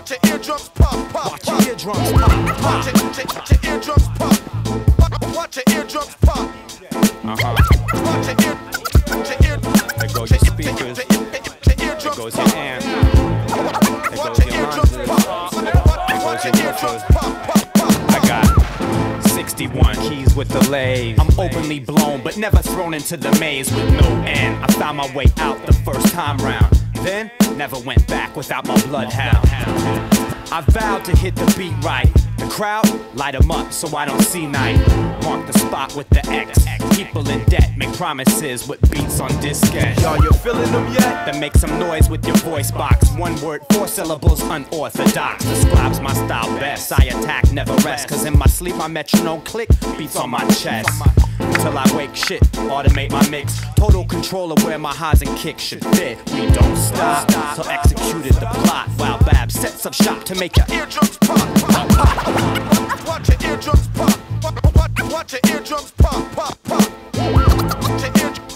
Watch your eardrums pop, pop, watch your eardrums pop, pop. Watch your eardrums pop. Watch your eardrums pop. Watch your there goes your speakers. There goes your amp. There goes your monitors. There goes your woofers. I got 61 keys with delays. I'm openly blown, but never thrown into the maze with no end. I found my way out the first time round. Then, never went back without my bloodhound. I vowed to hit the beat right. The crowd, light 'em up so I don't see night. Mark the spot with the X. People in debt make promises with beats on diskette. Y'all, you feeling them yet? Then make some noise with your voice box. One word, 4 syllables, unorthodox. Describes my style best. I attack, never rest. Cause in my sleep, my metronome click beats on my chest. Until I wake shit, automate my mix. Total control of where my highs and kicks should fit. We don't stop till executed the plot. While Bab sets up shop to make your eardrums pop, pop, pop. Watch your eardrums pop. Watch your eardrums pop, pop, pop. Watch your eardrums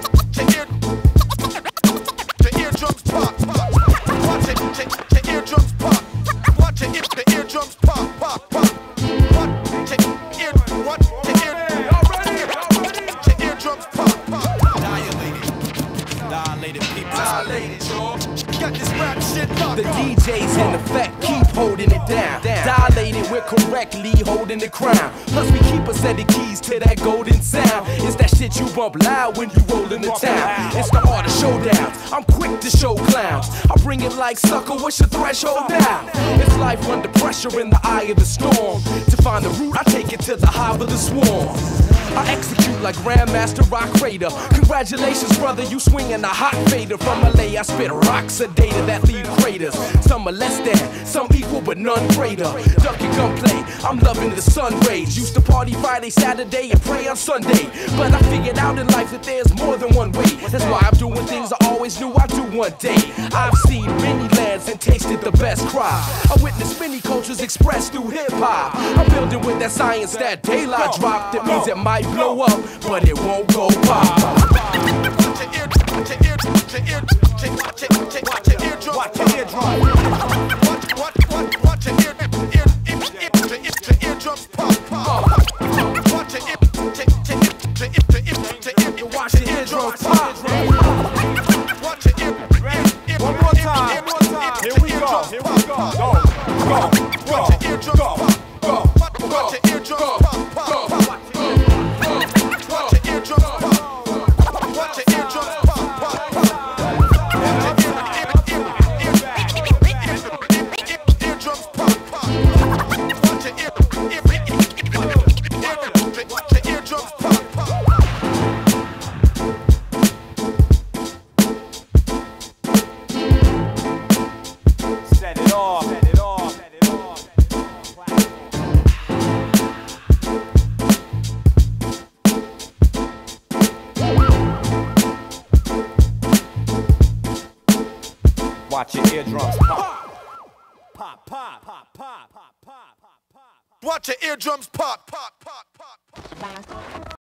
pop, pop. Watch your eardrums pop. Watch your eardrums pop, pop, pop. Dilated people. Dilated, y'all. Got this rap shit locked. The DJ's in effect, keep holding it down. Dilated, we're correctly holding the crown. Plus we keep a set of keys to that golden sound. It's that shit you bump loud when you roll in the town. It's the art of showdowns. I'm quick to show clowns. I bring it like sucker, what's your threshold now? It's life under pressure in the eye of the storm. To find the root, I take it to the hive of the swarm. I execute like Grandmaster Rock Raider. Congratulations, brother, you swinging a hot fader. From LA, I spit rocks of data that leave craters. Some are less than, some equal, but none greater. Duck and gunplay, I'm loving the sun rays. Used to party Friday, Saturday, and pray on Sunday. But I figured out in life that there's more than one way. That's why I'm doing things I always knew I'd do one day. I've seen many lands and tasted the best crop. I witnessed many cultures expressed through hip-hop. I'm building with that science, that daylight drop. That means it might blow up, but it won't go pop. Watch your eardrum. Watch your eardrum. Eardrums pop, pop. Watch your eardrums pop. Watch your eardrums. One more time. Here we go. Here we go. Watch your eardrums pop. Watch your eardrums pop, pop, pop. Watch your eardrums pop. Watch your eardrums pop, pop, pop. Eardrums pop, pop. Watch your eardrums pop, pop. Set it off. Set it off. Set it off. Watch your eardrums pop. Pop, pop, pop, pop, pop, pop, pop, pop. Watch your eardrums pop, pop, pop, pop, pop.